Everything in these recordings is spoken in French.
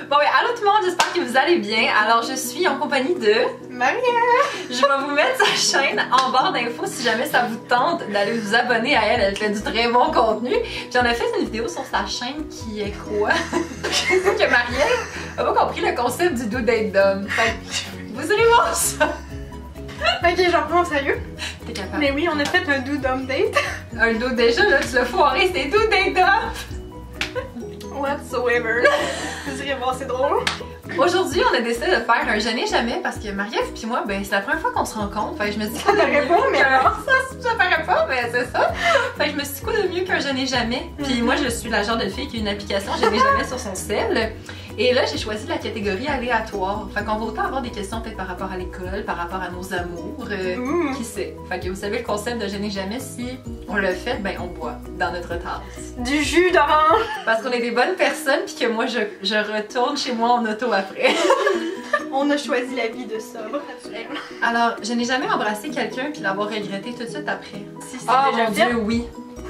Bon, oui, allô tout le monde, j'espère que vous allez bien. Alors, je suis en compagnie de Maria. Je vais vous mettre sa chaîne en barre d'infos si jamais ça vous tente d'aller vous abonner à elle. Elle fait du très bon contenu. Puis on a fait une vidéo sur sa chaîne qui est quoi? que Marielle a pas compris le concept du do date d'homme. Fait que vous irez voir ça. Ok, j'en prends au sérieux. T'es capable. Mais oui, on a fait un do dumb date. Un do déjà, là, tu l'as foiré, c'est do date d'homme. Whatsoever. Vous irez voir, c'est drôle. Aujourd'hui, on a décidé de faire un je n'ai jamais parce que Marie-Ève puis moi, ben c'est la première fois qu'on se rencontre. Fait que je me dis Ça paraît pas, mais alors. ça paraît pas, mais c'est ça. Fait que je me suis dit quoi de mieux qu'un je n'ai jamais. Puis moi, je suis la genre de fille qui a une application je n'ai jamais sur son cell. Et là, j'ai choisi la catégorie aléatoire. Fait qu'on va autant avoir des questions peut-être par rapport à l'école, par rapport à nos amours, qui sait. Fait que vous savez le concept de je n'ai jamais, si on le fait, ben on boit dans notre tasse. Du jus d'orange. Parce qu'on est des bonnes personnes puis que moi, je retourne chez moi en auto après. On a choisi la vie de sobre, naturellement. Alors, je n'ai jamais embrassé quelqu'un puis l'avoir regretté tout de suite après. Si c'est Oh déjà mon fait. Dieu, oui.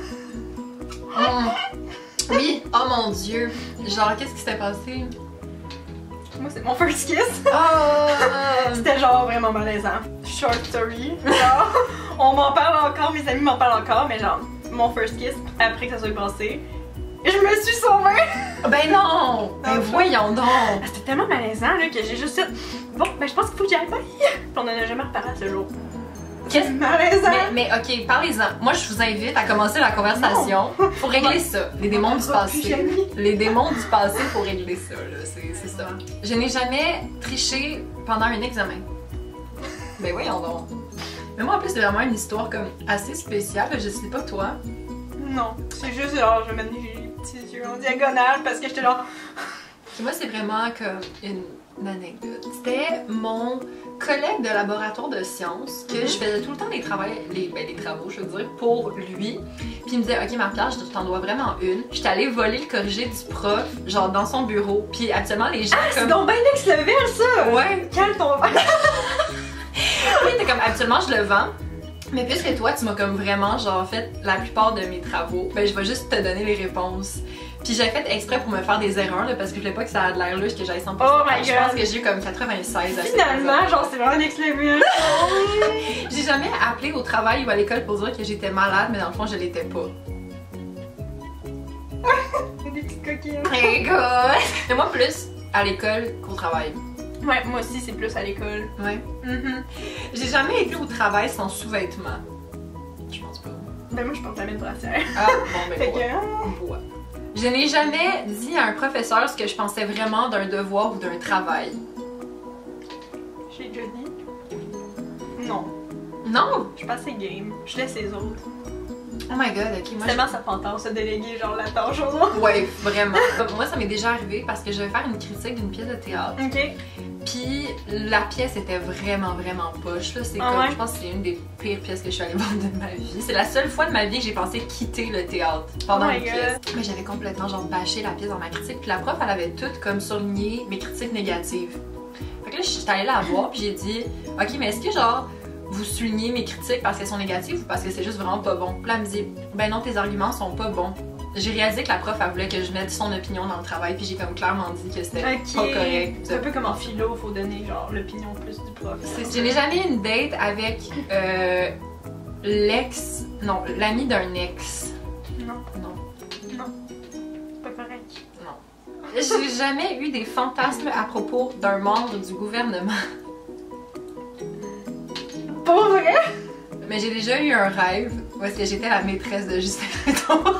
Oui, oh mon Dieu. Genre, qu'est-ce qui s'est passé? Moi, c'est mon first kiss. Oh! C'était genre vraiment malaisant. Short story. Genre, on m'en parle encore, mes amis m'en parlent encore, mais genre, mon first kiss, après que ça soit passé, je me suis sauvée. Ben non! Ben voyons donc! C'était tellement malaisant là, que j'ai juste dit, bon, ben je pense qu'il faut que j'aille pas. Puis on en a jamais reparlé à ce jour. Qu'est-ce malaisant? mais ok, parlez-en. Moi, je vous invite à commencer la conversation. Faut régler ça. Les démons du passé. Les démons du passé, faut régler ça, là. C'est ça. Je n'ai jamais triché pendant un examen. Ben voyons donc. Mais moi, en plus, c'est vraiment une histoire comme assez spéciale. Je sais pas toi. Non, c'est juste genre, je vais mettre les petits yeux en diagonale parce que j'étais genre. Puis moi, c'est vraiment comme une anecdote. C'était mon collègue de laboratoire de sciences que je faisais tout le temps les travaux, je veux dire, pour lui. Puis il me disait, ok Marie-Pierre, je t'en dois vraiment une. J'étais allée voler le corrigé du prof, genre dans son bureau. Puis actuellement, les gens C'est donc bien next level ça! Ouais. Calme ton verre! Oui, t'es comme, habituellement, je le vends. Mais puisque toi, tu m'as comme vraiment, genre, fait la plupart de mes travaux, ben je vais juste te donner les réponses. Puis j'ai fait exprès pour me faire des erreurs, là, parce que je voulais pas que ça ait de l'air louche, que j'aille 100%. Oh my Je pense que j'ai eu comme 96 à Finalement, genre, c'est vraiment next level! J'ai jamais appelé au travail ou à l'école pour dire que j'étais malade, mais dans le fond, je l'étais pas. Des petites coquines. Écoute! Et moi, plus à l'école qu'au travail. Ouais, moi aussi, c'est plus à l'école. Ouais. J'ai jamais été au travail sans sous-vêtements. Je pense pas. Ben, moi, je porte la même brassière. Ah, bon, ben Fait voilà. que. Ouais. Je n'ai jamais dit à un professeur ce que je pensais vraiment d'un devoir ou d'un travail. J'ai déjà dit. Non. Non! Je suis pas assez game. Je laisse les autres. Oh my god, ok, moi C'est tellement sa fantasme de déléguer genre la tâche aux autres. Ouais, vraiment. Moi, ça m'est déjà arrivé parce que je vais faire une critique d'une pièce de théâtre. Ok. Puis la pièce était vraiment poche. Là. C'est Ah comme, ouais? je pense que c'est une des pires pièces que je suis allée voir de ma vie. C'est la seule fois de ma vie que j'ai pensé quitter le théâtre pendant Oh my une pièce. Mais j'avais complètement genre bâché la pièce dans ma critique. Puis la prof, elle avait toutes comme surligné mes critiques négatives. Fait que là, j'étais allée la voir puis j'ai dit, ok, mais est-ce que genre vous soulignez mes critiques parce qu'elles sont négatives ou parce que c'est juste vraiment pas bon? Puis là, elle me dit, ben non, tes arguments sont pas bons. J'ai réalisé que la prof, elle voulait que je mette son opinion dans le travail, puis j'ai comme clairement dit que c'était pas correct. C'est un peu comme en philo, faut donner genre l'opinion plus du prof. Je n'ai jamais eu une date avec l'ami d'un ex. Non, Non, non. Pas correct. non. J'ai jamais eu des fantasmes à propos d'un membre du gouvernement. Pas vrai? Mais j'ai déjà eu un rêve où est-ce que j'étais la maîtresse de Justin Trudeau.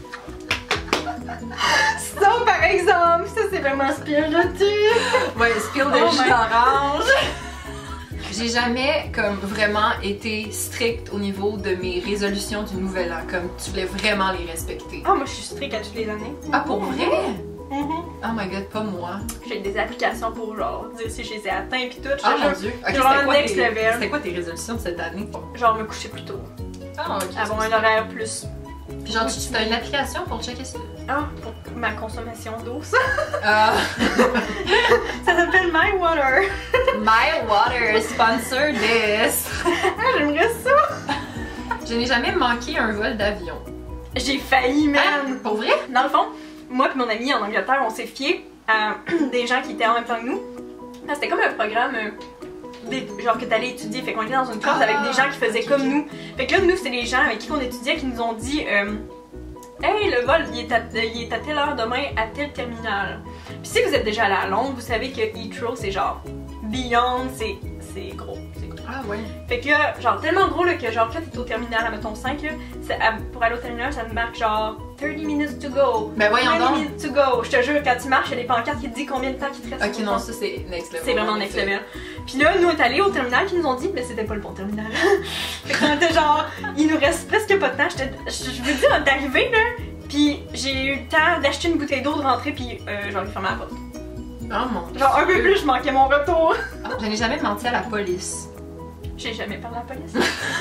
Ça, par exemple, ça c'est vraiment spiritif. Ouais, spill de Oh jus my- d'orange. J'ai jamais comme vraiment été stricte au niveau de mes résolutions du nouvel an, comme tu voulais vraiment les respecter. Ah, moi je suis stricte à toutes les années. Ah, pour vrai? Oh my god, pas moi. J'ai des applications pour genre dire si je les ai atteints pis tout. Ah Je mon te dieu. jure, Ok, genre next level. c'était quoi tes résolutions de cette année? Genre me coucher plus tôt. Ah ok. Avoir un horaire plus. Puis genre, tu as une application pour checker ça? Ah, pour ma consommation d'eau, ça. Ah. Ça s'appelle My Water. My Water, sponsor this. Ah, j'aimerais ça. Je n'ai jamais manqué un vol d'avion. J'ai failli, Ah, man. pour vrai? Dans le fond, moi et mon ami en Angleterre, on s'est fié à des gens qui étaient en même temps que nous. C'était comme un programme genre que t'allais étudier, fait qu'on était dans une classe avec des gens qui faisaient comme nous. Fait que là, nous, c'est les gens avec qui on étudiait qui nous ont dit hey, le vol, il est à telle heure demain à tel terminal. Puis si vous êtes déjà allé à Londres, vous savez que Heathrow, c'est genre beyond, c'est gros. Ah ouais. Fait que genre tellement gros là, que genre quand t'es au terminal, à mettons 5 là, pour aller au terminal, ça te marque genre 30 minutes to go. Ben voyons 20 donc. minutes to go. Je te jure, quand tu marches, il y a des pancartes qui te disent combien de temps il te reste. Ok, non, ça c'est next level. C'est vraiment next level. Puis là, nous on est allés au terminal, puis ils nous ont dit, mais c'était pas le bon terminal. Fait qu'on était genre, il nous reste presque pas de temps. Je veux dire, on est arrivé là, puis j'ai eu le temps d'acheter une bouteille d'eau, de rentrer, puis genre de fermer la porte. Oh mon Dieu. Genre un peu plus, je manquais mon retour. Ah, je n'ai jamais menti à la police. J'ai jamais parlé à la police.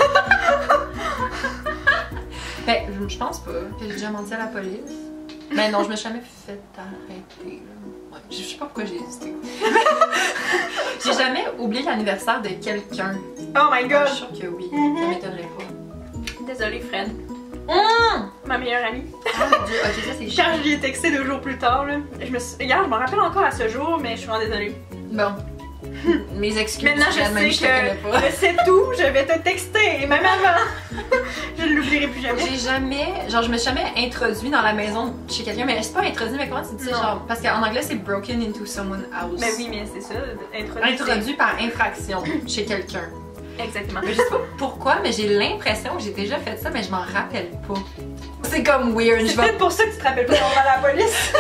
Ben, je pense pas que j'ai déjà menti à la police. Ben non, je me suis jamais fait arrêter. Ouais, je sais pas pourquoi j'ai hésité. J'ai jamais oublié l'anniversaire de quelqu'un. Oh my Je god. suis sûre que oui, ça m'étonnerait pas. Désolée Fred. Mmh! Ma meilleure amie. Oh mon Dieu, ok, ça c'est Quand chiant. je lui ai texté 2 jours plus tard, là, regarde, je m'en rappelle encore à ce jour, mais je suis vraiment désolée. Bon. Mes excuses. Maintenant, Fred, même je je sais te connais pas. que je sais tout, je vais te texter, même avant. Je ne l'oublierai plus jamais. J'ai jamais, genre je me suis jamais introduit dans la maison chez quelqu'un, mais c'est pas introduit, mais comment tu dis ça, Non. genre, parce qu'en anglais c'est broken into someone's house. Ben oui, mais c'est ça, introduit. Introduit par infraction chez quelqu'un. Exactement. Mais je sais pas pourquoi, mais j'ai l'impression que j'ai déjà fait ça, mais je m'en rappelle pas. C'est comme weird. C'est peut-être pour ça que tu te rappelles pas qu'on va à la police.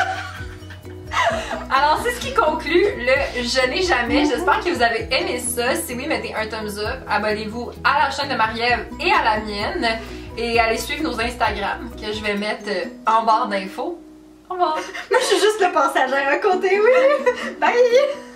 Alors, c'est ce qui conclut le Je n'ai jamais. J'espère que vous avez aimé ça. Si oui, mettez un thumbs up. Abonnez-vous à la chaîne de Marie-Ève et à la mienne. Et allez suivre nos Instagram que je vais mettre en barre d'infos. Au revoir. Moi, je suis juste le passagère à côté, oui. Bye.